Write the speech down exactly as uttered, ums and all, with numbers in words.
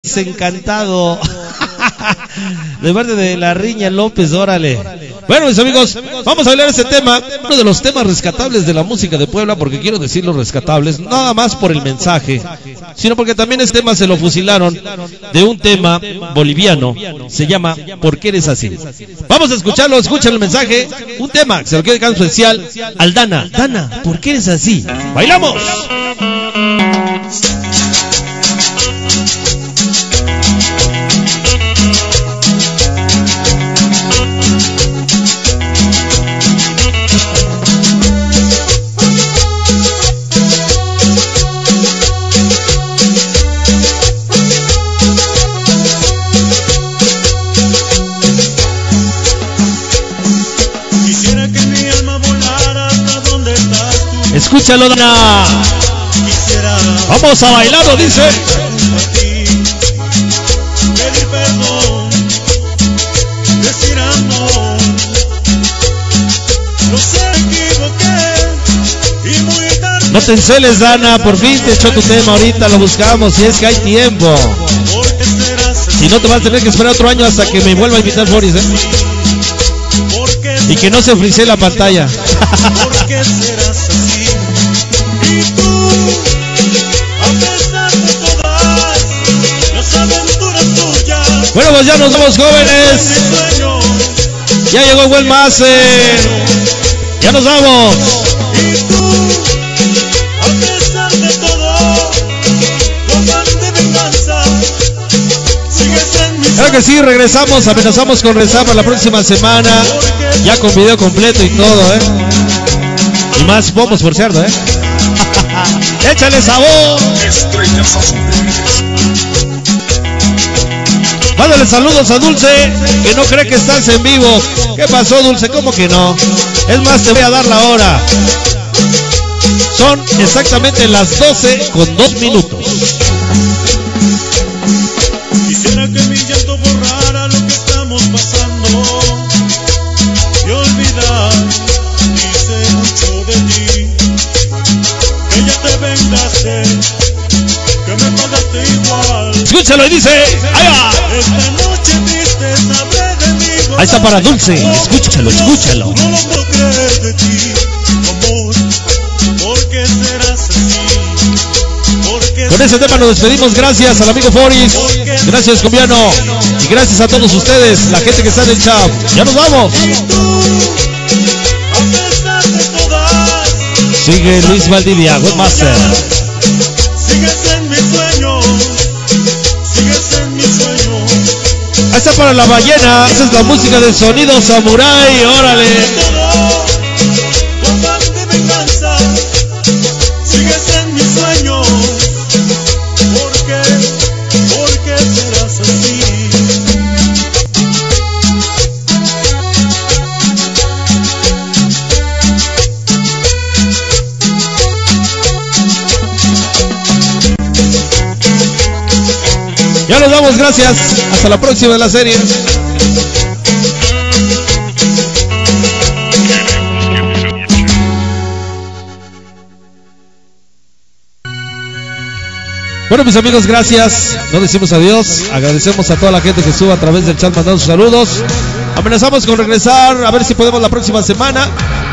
Encantado de parte de la Riña López, órale. Bueno, mis amigos, vamos a hablar de este tema, uno de los temas rescatables de la música de Puebla, porque quiero decir los rescatables, nada más por el mensaje, sino porque también este tema se lo fusilaron de un tema boliviano, se llama ¿Por qué eres así? Vamos a escucharlo, escuchen el mensaje, un tema que se lo quiere dedicar especial al Dana. Dana, ¿por qué eres así? ¡Bailamos! Escúchalo, Dana. Vamos a bailarlo, dice. Pedir perdón, decir amor. No se equivoqué y muy tarde. No te enceles, Dana, por fin te echó tu tema, ahorita lo buscamos, si es que hay tiempo. Si no, te vas a tener que esperar otro año hasta que me vuelva a invitar Boris, ¿eh? Y que no se frisee la pantalla. ¿Por qué serás así? Y tú, a pesar de todas las aventuras tuyas. Bueno, pues ya nos vamos, jóvenes. Ya llegó el buen Macer. Ya nos vamos. Y tú, a pesar de todo, con afán de venganza, sigues en mi. Claro que sí, regresamos, amenazamos con regresar para la próxima semana. Ya con video completo y todo, ¿eh? Y más bombos, por cierto, ¿eh? ¡Échale sabor! Estrellas Azules. Mándale saludos a Dulce, que no cree que estás en vivo. ¿Qué pasó, Dulce? ¿Cómo que no? Es más, te voy a dar la hora. Son exactamente las doce con dos minutos. Quisiera que mi llanto borrara lo que estamos pasando y olvidar. Hice mucho de ti, que ya te vengaste, que me pagaste igual. Escúchalo y dice, ¡ahí va! Esta noche triste sabré de mí. Ahí está para Dulce, escúchalo, escúchalo. No lo puedo creer de ti, amor, ¿por qué serás así? Con ese tema nos despedimos, gracias al amigo Boris, gracias Combiano, y gracias a todos ustedes, la gente que está en el chat. Ya nos vamos. Sigue Luis Valdivia, Webmaster. Sigues en mi sueño, sigues en mi sueño. Ahí está para la ballena, esa es la música del sonido samurai, órale. Sigues en mi sueño. ¿Por qué? ¿Por qué serás así? Ya nos damos, gracias. Hasta la próxima de la serie. Bueno, mis amigos, gracias. Nos decimos adiós. Agradecemos a toda la gente que sube a través del chat mandando sus saludos. Amenazamos con regresar, a ver si podemos la próxima semana.